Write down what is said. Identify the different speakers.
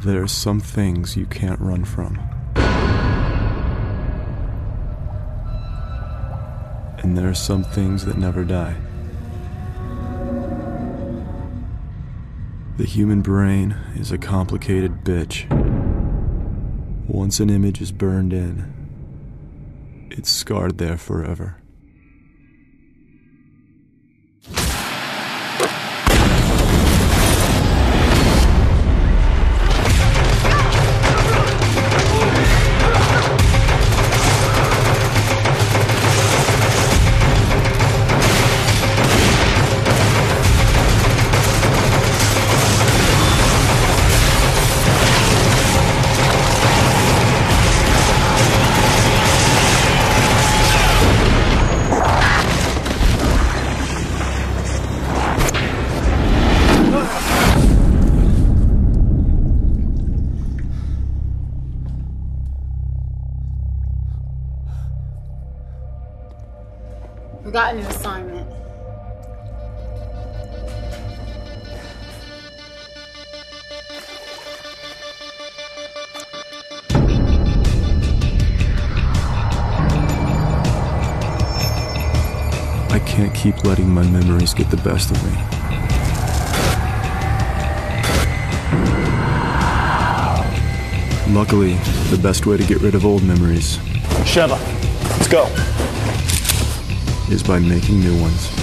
Speaker 1: There are some things you can't run from. And there are some things that never die. The human brain is a complicated bitch. Once an image is burned in, it's scarred there forever.
Speaker 2: We got an assignment.
Speaker 1: I can't keep letting my memories get the best of me. Luckily, the best way to get rid of old memories,
Speaker 3: Sheva, let's go.
Speaker 1: is by making new ones.